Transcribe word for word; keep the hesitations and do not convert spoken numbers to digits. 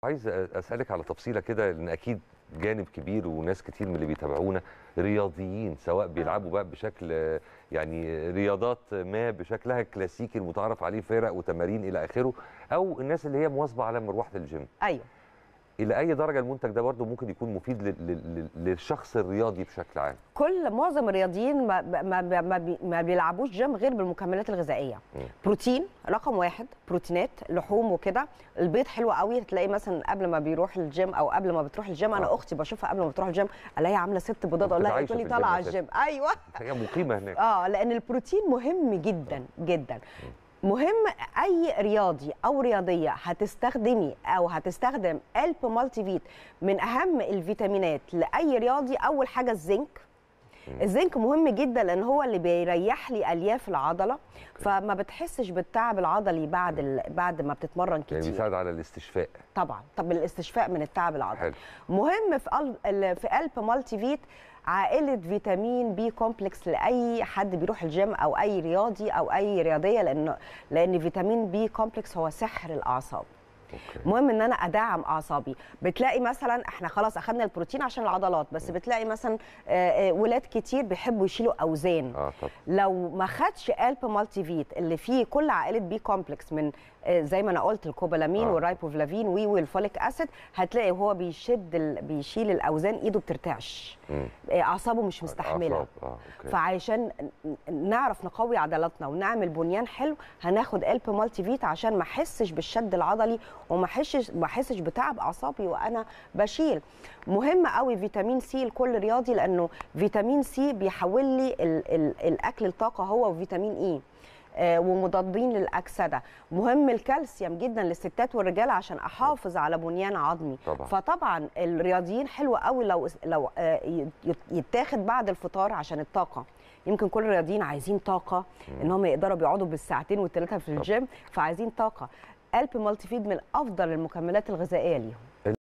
عايز اسالك على تفصيله كده، لان اكيد جانب كبير وناس كتير من اللي بيتابعونا رياضيين، سواء بيلعبوا بقى بشكل يعني رياضات ما بشكلها الكلاسيكي المتعارف عليه، فرق وتمارين الى اخره، او الناس اللي هي مواظبه على مروحه الجيم. ايوه. الى اي درجه المنتج ده برضو ممكن يكون مفيد للشخص الرياضي بشكل عام؟ كل معظم الرياضيين ما ما ما, ما بيلعبوش جيم غير بالمكملات الغذائيه. م. بروتين رقم واحد، بروتينات، لحوم وكده. البيض حلو قوي، تلاقي مثلا قبل ما بيروح الجيم او قبل ما بتروح الجيم. انا آه. اختي بشوفها قبل ما بتروح الجيم الاقيها عامله ست بيضات، اقول لها تقول لي طالعه على الجيم. ايوه هي مقيمه هناك. اه لان البروتين مهم جدا آه. جدا. م. مهم اي رياضي او رياضيه هتستخدمي او هتستخدم ألب مالتي فيت. من اهم الفيتامينات لاي رياضي اول حاجه الزنك. الزنك مهم جدا لان هو اللي بيريح لي الياف العضله، فما بتحسش بالتعب العضلي بعد ال... بعد ما بتتمرن كتير. يعني بيساعد على الاستشفاء. طبعا، طب الاستشفاء من التعب العضلي. حلو. مهم في قلب في ألب مالتي فيت عائله فيتامين بي كومبلكس لاي حد بيروح الجيم او اي رياضي او اي رياضيه، لان لان فيتامين بي كومبلكس هو سحر الاعصاب. أوكي. مهم ان انا ادعم اعصابي. بتلاقي مثلا احنا خلاص اخذنا البروتين عشان العضلات، بس بتلاقي مثلا ولاد كتير بيحبوا يشيلوا اوزان. اه طبعا. لو ما خدش ألب مالتي فيت اللي فيه كل عائله بي كومبلكس من زي ما انا قلت الكوبالامين آه. والرايبوفلافين وي والفوليك اسيد، هتلاقي وهو بيشد ال... بيشيل الاوزان ايده بترتعش، اعصابه مش مستحمله. آه. فعشان نعرف نقوي عضلاتنا ونعمل بنيان حلو هناخد ألب مالتي فيت عشان ما احسش بالشد العضلي وما احسش ما احسش بتعب اعصابي وانا بشيل. مهم قوي فيتامين سي لكل رياضي، لانه فيتامين سي بيحول لي ال... ال... الاكل لطاقه، هو وفيتامين اي آه ومضادين للاكسده. مهم الكالسيوم جدا للستات والرجال عشان احافظ على بنيان عظمي. طبعا. فطبعا الرياضيين حلو قوي لو لو آه يتاخد بعد الفطار عشان الطاقه. يمكن كل الرياضيين عايزين طاقه ان هم يقدروا بيقعدوا بالساعتين والثلاثه في الجيم، فعايزين طاقه. ألب مالتي فيت من افضل المكملات الغذائيه ليهم.